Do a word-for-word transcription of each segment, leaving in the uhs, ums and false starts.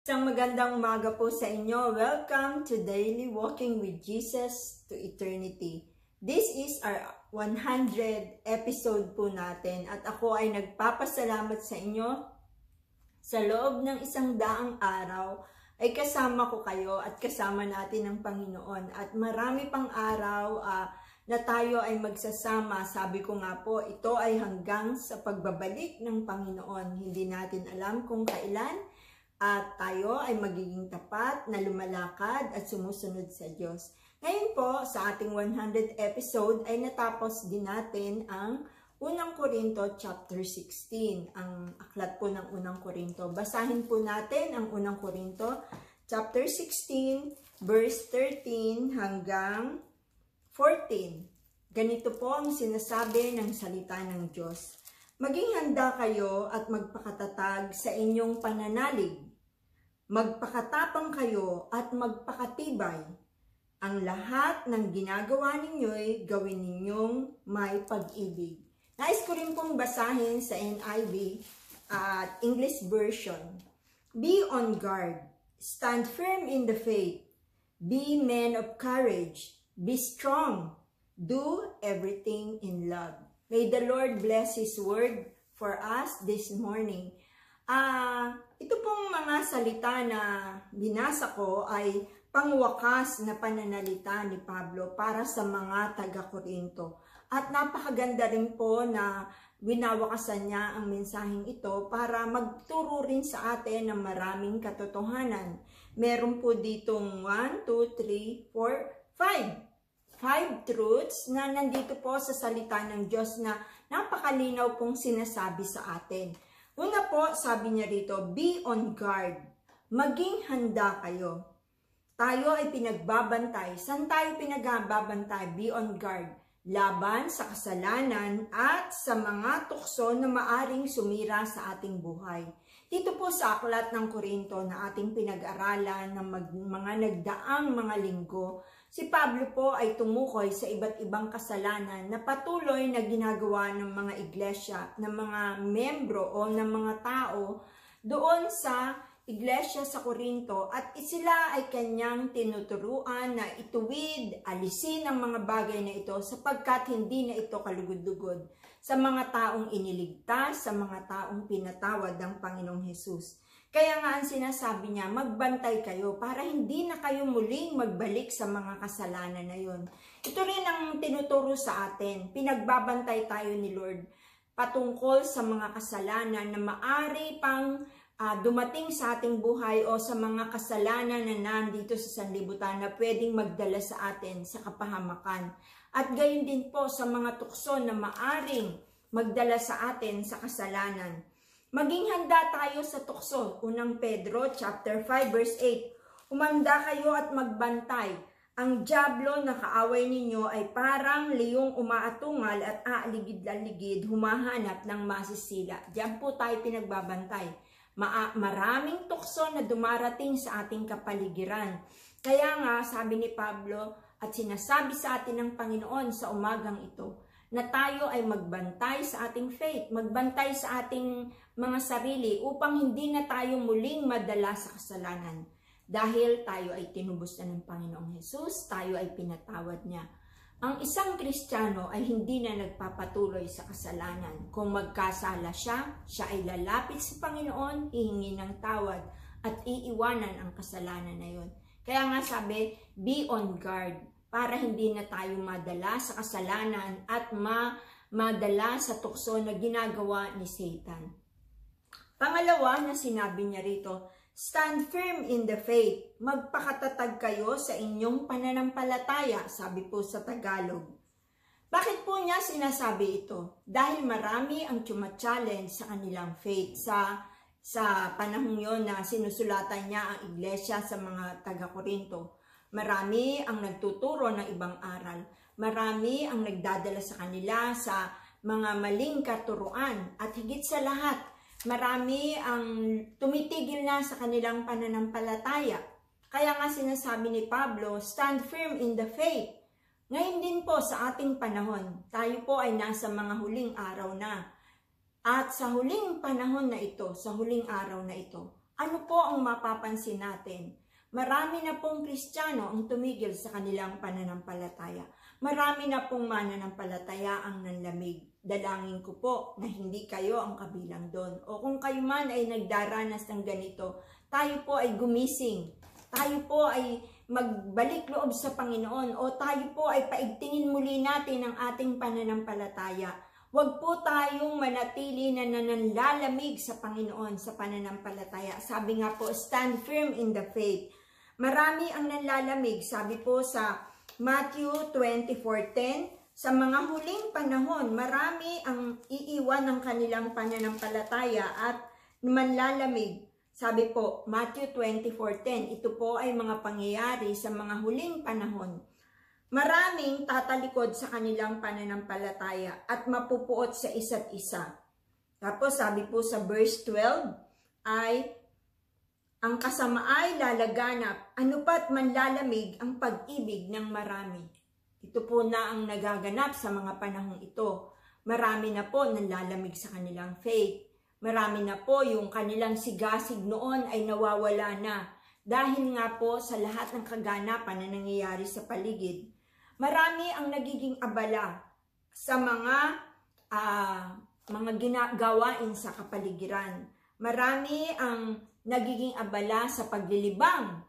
Isang magandang umaga po sa inyo. Welcome to Daily Walking with Jesus to Eternity. This is our one hundredth episode po natin at ako ay nagpapasalamat sa inyo. Sa loob ng isang daang araw ay kasama ko kayo at kasama natin ang Panginoon. At marami pang araw uh, na tayo ay magsasama. Sabi ko nga po, ito ay hanggang sa pagbabalik ng Panginoon. Hindi natin alam kung kailan. At tayo ay magiging tapat na lumalakad at sumusunod sa Diyos. Ngayon po, sa ating one hundredth episode ay natapos din natin ang unang Corinto chapter sixteen. Ang aklat po ng unang Corinto. Basahin po natin ang unang Corinto chapter sixteen, verse thirteen hanggang fourteen. Ganito po ang sinasabi ng salita ng Diyos. Maging handa kayo at magpakatatag sa inyong pananalig. Magpakatapang kayo at magpakatibay. Ang lahat ng ginagawa ninyo'y gawin ninyong may pag-ibig. Nais ko rin pong basahin sa N I V at English version. Be on guard. Stand firm in the faith. Be men of courage. Be strong. Do everything in love. May the Lord bless His word for us this morning. Ah, uh, ito pong mga salita na binasa ko ay pangwakas na pananalita ni Pablo para sa mga taga-Corinto. At napakaganda rin po na winawakasan niya ang mensaheng ito para magturo rin sa atin ng maraming katotohanan. Meron po ditong one, two, three, four, five. Five truths na nandito po sa salita ng Diyos na napakalinaw pong sinasabi sa atin. Una po, sabi niya rito, be on guard. Maging handa kayo. Tayo ay pinagbabantay. Saan tayo pinagbabantay? Be on guard. Laban sa kasalanan at sa mga tukso na maaring sumira sa ating buhay. Dito po sa aklat ng Corinto na ating pinag-aralan ng mag, mga nagdaang mga linggo, si Pablo po ay tumukoy sa iba't ibang kasalanan na patuloy na ginagawa ng mga iglesia, ng mga membro o ng mga tao doon sa iglesia sa Corinto at sila ay kanyang tinuturuan na ituwid, alisin ang mga bagay na ito sapagkat hindi na ito kalugod-lugod sa mga taong iniligtas, sa mga taong pinatawad ng Panginoong Hesus. Kaya nga ang sinasabi niya, magbantay kayo para hindi na kayo muling magbalik sa mga kasalanan na yun. Ito rin ang tinuturo sa atin. Pinagbabantay tayo ni Lord patungkol sa mga kasalanan na maari pang uh, dumating sa ating buhay o sa mga kasalanan na nandito sa sanlibutan na pwedeng magdala sa atin sa kapahamakan. At gayon din po sa mga tukso na maaring magdala sa atin sa kasalanan. Maging handa tayo sa tukso. Unang Pedro chapter five verse eight. Humanda kayo at magbantay. Ang dyablo na kaaway ninyo ay parang liyong umaatungal at aaligid-aligid, humahanap ng masisila. Diyan po tayo pinagbabantay. Ma maraming tukso na dumarating sa ating kapaligiran. Kaya nga sabi ni Pablo at sinasabi sa atin ng Panginoon sa umagang ito, na tayo ay magbantay sa ating faith, magbantay sa ating mga sarili upang hindi na tayo muling madala sa kasalanan. Dahil tayo ay tinubos na ng Panginoong Hesus, tayo ay pinatawad niya. Ang isang Kristiyano ay hindi na nagpapatuloy sa kasalanan. Kung magkasala siya, siya ay lalapit sa Panginoon, hihingi ng tawad at iiwanan ang kasalanan na yun. Kaya nga sabi, be on guard. Para hindi na tayo madala sa kasalanan at ma madala sa tukso na ginagawa ni Satan. Pangalawa na sinabi niya rito, stand firm in the faith. Magpakatatag kayo sa inyong pananampalataya, sabi po sa Tagalog. Bakit po niya sinasabi ito? Dahil marami ang tuma-challenge sa kanilang faith. Sa, sa panahon yun na sinusulatan niya ang iglesia sa mga taga-Corinto. Marami ang nagtuturo ng ibang aral. Marami ang nagdadala sa kanila sa mga maling katuruan. At higit sa lahat, marami ang tumitigil na sa kanilang pananampalataya. Kaya nga sinasabi ni Pablo, stand firm in the faith. Ngayon din po sa ating panahon, tayo po ay nasa mga huling araw na. At sa huling panahon na ito, sa huling araw na ito, Ano po ang mapapansin natin? Marami na pong Kristiyano ang tumigil sa kanilang pananampalataya. Marami na pong mananampalataya ang nanlamig. Dalangin ko po na hindi kayo ang kabilang doon. O kung kayo man ay nagdaranas ng ganito, tayo po ay gumising. Tayo po ay magbalik loob sa Panginoon. O tayo po ay paigtingin muli natin ang ating pananampalataya. Huwag po tayong manatili na nananlalamig sa Panginoon sa pananampalataya. Sabi nga po, stand firm in the faith. Marami ang nanlalamig, sabi po sa Matthew twenty-four ten, sa mga huling panahon, marami ang iiwan ng kanilang pananampalataya at manlalamig. Sabi po, Matthew twenty-four ten, ito po ay mga pangyayari sa mga huling panahon. Maraming tatalikod sa kanilang pananampalataya at mapupuot sa isa't isa. Tapos sabi po sa verse twelve ay, ang kasama ay lalaganap, ano pat manlalamig ang pag-ibig ng marami. Ito po na ang nagaganap sa mga panahong ito. Marami na po nanlalamig sa kanilang faith. Marami na po yung kanilang sigasig noon ay nawawala na. Dahil nga po sa lahat ng kaganapan na nangyayari sa paligid. Marami ang nagiging abala sa mga, uh, mga ginagawain sa kapaligiran. Marami ang nagiging abala sa paglilibang.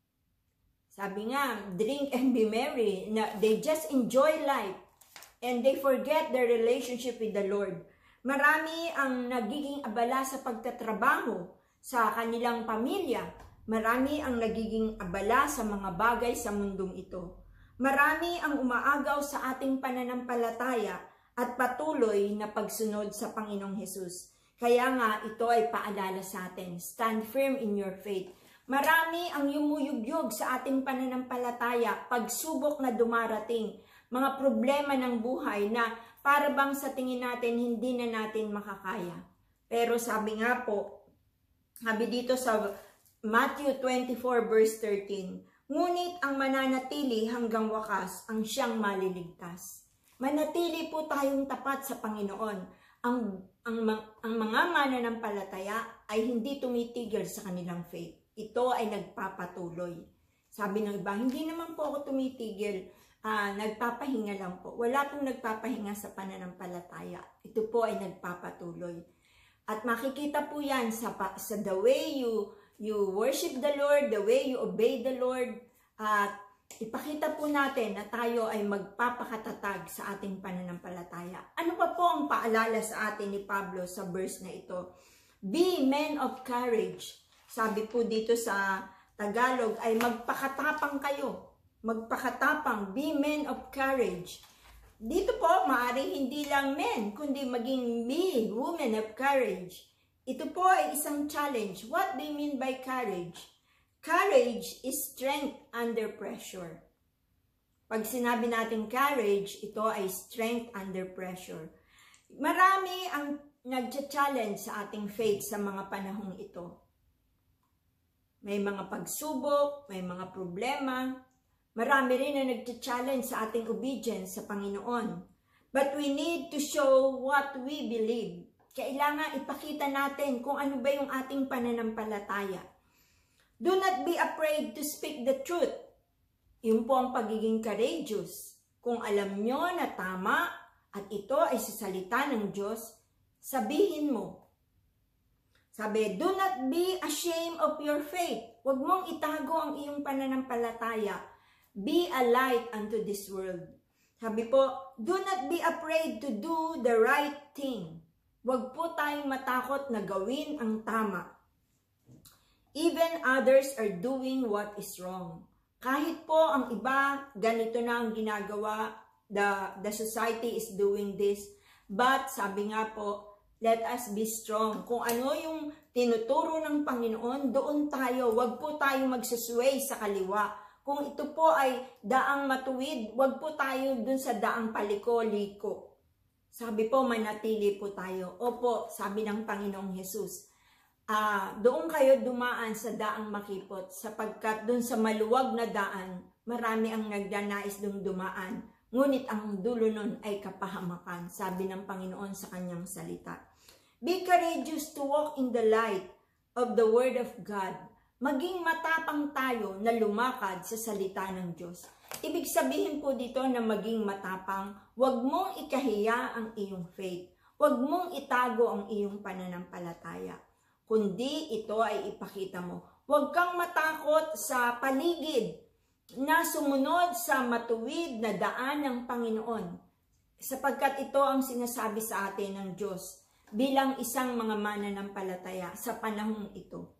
Sabi nga, drink and be merry. They just enjoy life and they forget their relationship with the Lord. Marami ang nagiging abala sa pagtatrabaho sa kanilang pamilya. Marami ang nagiging abala sa mga bagay sa mundong ito. Marami ang umaagaw sa ating pananampalataya at patuloy na pagsunod sa Panginoong Hesus. Kaya nga, ito ay paalala sa atin. Stand firm in your faith. Marami ang yumuyugyog sa ating pananampalataya, pagsubok na dumarating, mga problema ng buhay na para bang sa tingin natin hindi na natin makakaya. Pero sabi nga po, sabi dito sa Matthew twenty-four verse thirteen, ngunit ang mananatili hanggang wakas ang siyang maliligtas. Manatili po tayong tapat sa Panginoon. Ang, ang, ang mga mananampalataya ay hindi tumitigil sa kanilang faith. Ito ay nagpapatuloy. Sabi ng iba, hindi naman po ako tumitigil, uh, nagpapahinga lang po. Wala pong nagpapahinga sa pananampalataya. Ito po ay nagpapatuloy. At makikita po yan sa, sa the way you, you worship the Lord, the way you obey the Lord, at ipakita po natin na tayo ay magpapakatatag sa ating pananampalataya. Ano pa po ang paalala sa atin ni Pablo sa verse na ito? Be men of courage. Sabi po dito sa Tagalog ay magpakatapang kayo. Magpakatapang. Be men of courage. Dito po, maari hindi lang men, kundi maging be women of courage. Ito po ay isang challenge. What do you mean by courage? Courage is strength under pressure. Pag sinabi natin courage, ito ay strength under pressure. Marami ang nag-challenge sa ating faith sa mga panahong ito. May mga pagsubok, may mga problema. Marami rin na nag-challenge sa ating obedience sa Panginoon. But we need to show what we believe. Kailangan ipakita natin kung ano ba yung ating pananampalataya. Do not be afraid to speak the truth. Yun po ang pagiging courageous. Kung alam nyo na tama at ito ay sa salita ng Diyos, sabihin mo. Sabi, do not be ashamed of your faith. Huwag mong itago ang iyong pananampalataya. Be a light unto this world. Sabi po, do not be afraid to do the right thing. Huwag po tayong matakot na gawin ang tama. Even others are doing what is wrong. Kahit po ang iba, ganito na ang ginagawa, the, the society is doing this. But sabi nga po, let us be strong. Kung ano yung tinuturo ng Panginoon, doon tayo. Huwag po tayo magsusway sa kaliwa. Kung ito po ay daang matuwid, huwag po tayo dun sa daang paliko-liko. Sabi po, manatili po tayo. Opo, sabi ng Panginoong Hesus. Uh, doon kayo dumaan sa daang makipot sapagkat doon sa maluwag na daan, marami ang nagdanais doon dumaan. Ngunit ang dulo nun ay kapahamakan, sabi ng Panginoon sa kanyang salita. Be courageous to walk in the light of the Word of God. Maging matapang tayo na lumakad sa salita ng Diyos. Ibig sabihin po dito na maging matapang, huwag mong ikahiya ang iyong faith. Huwag mong itago ang iyong pananampalataya. Kundi ito ay ipakita mo. Huwag kang matakot sa paligid na sumunod sa matuwid na daan ng Panginoon. Sapagkat ito ang sinasabi sa atin ng Diyos bilang isang mga mananampalataya sa panahong ito.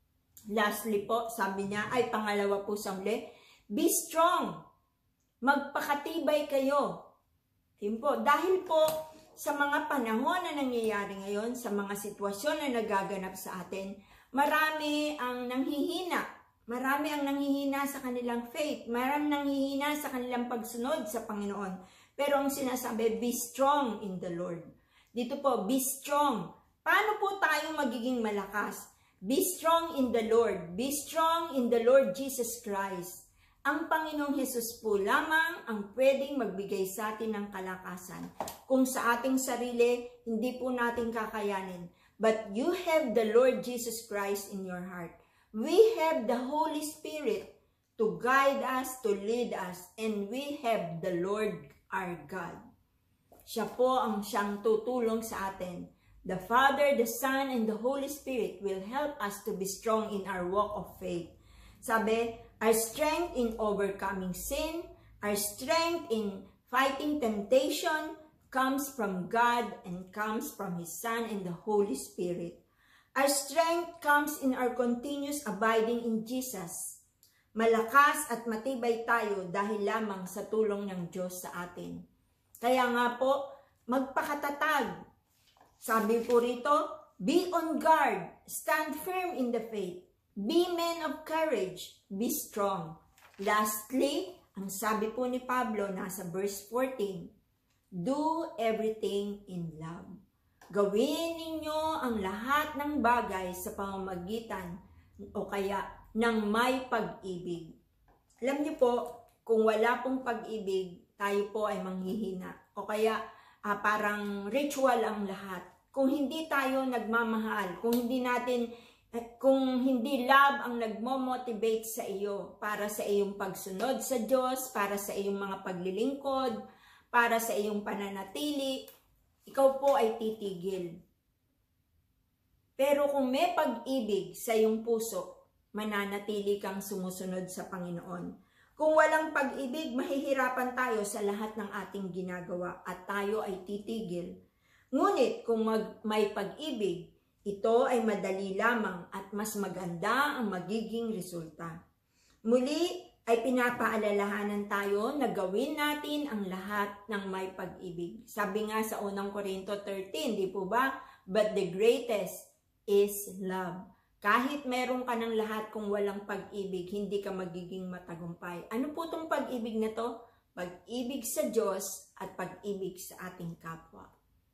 Lastly po, sabi niya, ay pangalawa po sa muli, be strong. Magpakatibay kayo. Yun po, dahil po sa mga panahon na nangyayari ngayon, sa mga sitwasyon na nagaganap sa atin, marami ang nanghihina. Marami ang nanghihina sa kanilang faith. Marami nanghihina sa kanilang pagsunod sa Panginoon. Pero ang sinasabi, be strong in the Lord. Dito po, be strong. Paano po tayo magiging malakas? Be strong in the Lord. Be strong in the Lord Jesus Christ. Ang Panginoong Hesus po lamang ang pwedeng magbigay sa atin ng kalakasan. Kung sa ating sarili, hindi po natin kakayanin. But you have the Lord Jesus Christ in your heart. We have the Holy Spirit to guide us, to lead us. And we have the Lord our God. Siya po ang siyang tutulong sa atin. The Father, the Son, and the Holy Spirit will help us to be strong in our walk of faith. Sabi, our strength in overcoming sin, our strength in fighting temptation comes from God and comes from His Son and the Holy Spirit. Our strength comes in our continuous abiding in Jesus. Malakas at matibay tayo dahil lamang sa tulong ng Diyos sa atin. Kaya nga po, magpakatatag. Sabi po rito, be on guard, stand firm in the faith, be men of courage, be strong. Lastly, ang sabi po ni Pablo nasa verse fourteen, do everything in love. Gawin ninyo ang lahat ng bagay sa pamamagitan o kaya ng may pag-ibig. Alam niyo po, kung wala pong pag-ibig, tayo po ay manghihina. O kaya ah, parang ritual ang lahat. Kung hindi tayo nagmamahal, kung hindi natin, kung hindi love ang nagmo-motivate sa iyo para sa iyong pagsunod sa Diyos, para sa iyong mga paglilingkod, para sa iyong pananatili, ikaw po ay titigil. Pero kung may pag-ibig sa iyong puso, mananatili kang sumusunod sa Panginoon. Kung walang pag-ibig, mahihirapan tayo sa lahat ng ating ginagawa at tayo ay titigil. Ngunit kung mag, may pag-ibig, ito ay madali lamang at mas maganda ang magiging resulta. Muli ay pinapaalalahanan tayo na gawin natin ang lahat ng may pag-ibig. Sabi nga sa unang Corinto thirteen, di po ba? But the greatest is love. Kahit meron ka ng lahat kung walang pag-ibig, hindi ka magiging matagumpay. Ano po itong pag-ibig na to? Pag-ibig sa Diyos at pag-ibig sa ating kapwa.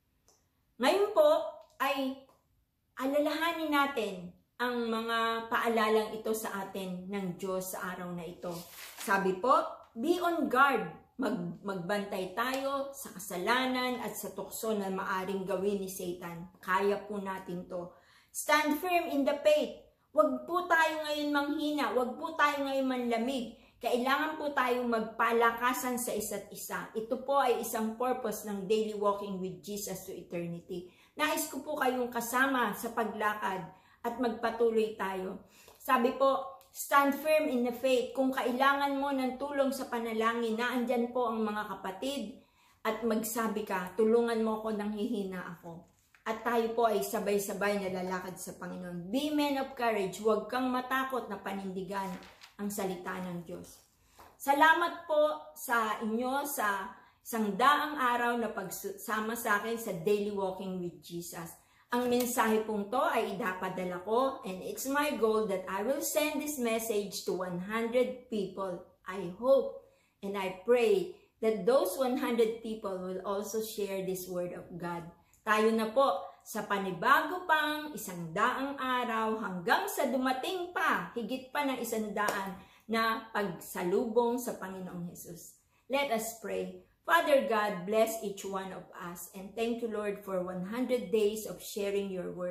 Ngayon po ay alalahanin natin ang mga paalalang ito sa atin ng Diyos sa araw na ito. Sabi po, be on guard. Mag, magbantay tayo sa kasalanan at sa tukso na maaring gawin ni Satan. Kaya po natin to. Stand firm in the faith. Huwag po tayo ngayon manghina. Huwag po tayo ngayon manlamig. Kailangan po tayong magpalakasan sa isa't isa. Ito po ay isang purpose ng Daily Walking with Jesus to Eternity. Nais ko po kayong kasama sa paglakad at magpatuloy tayo. Sabi po, stand firm in the faith. Kung kailangan mo ng tulong sa panalangin, naandyan po ang mga kapatid at magsabi ka, tulungan mo ako nang hihina ako. At tayo po ay sabay-sabay na lalakad sa Panginoon. Be men of courage. Huwag kang matakot na panindigan ang salita ng Diyos. Salamat po sa inyo sa isang daang araw na pagsama sa akin sa Daily Walking with Jesus. Ang mensahe pong to ay idapadala ko and it's my goal that I will send this message to one hundred people. I hope and I pray that those one hundred people will also share this word of God. Tayo na po sa panibago pang isang daang araw hanggang sa dumating pa, higit pa ng isang daan na pagsalubong sa Panginoong Hesus. Let us pray. Father God, bless each one of us and thank you, Lord, for one hundred days of sharing your word.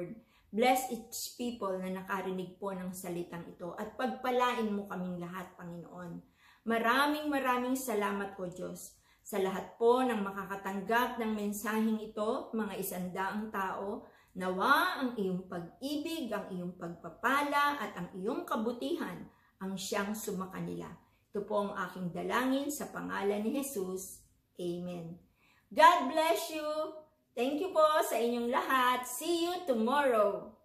Bless each people na nakarinig po ng salitang ito at pagpalain mo kaming lahat, Panginoon. Maraming maraming salamat po, Diyos, sa lahat po ng makakatanggap ng mensaheng ito, mga isandaang tao. Nawa ang iyong pag-ibig, ang iyong pagpapala at ang iyong kabutihan ang siyang sumakanila. Ito po ang aking dalangin sa pangalan ni Jesus. Amen. God bless you. Thank you po sa inyong lahat. See you tomorrow.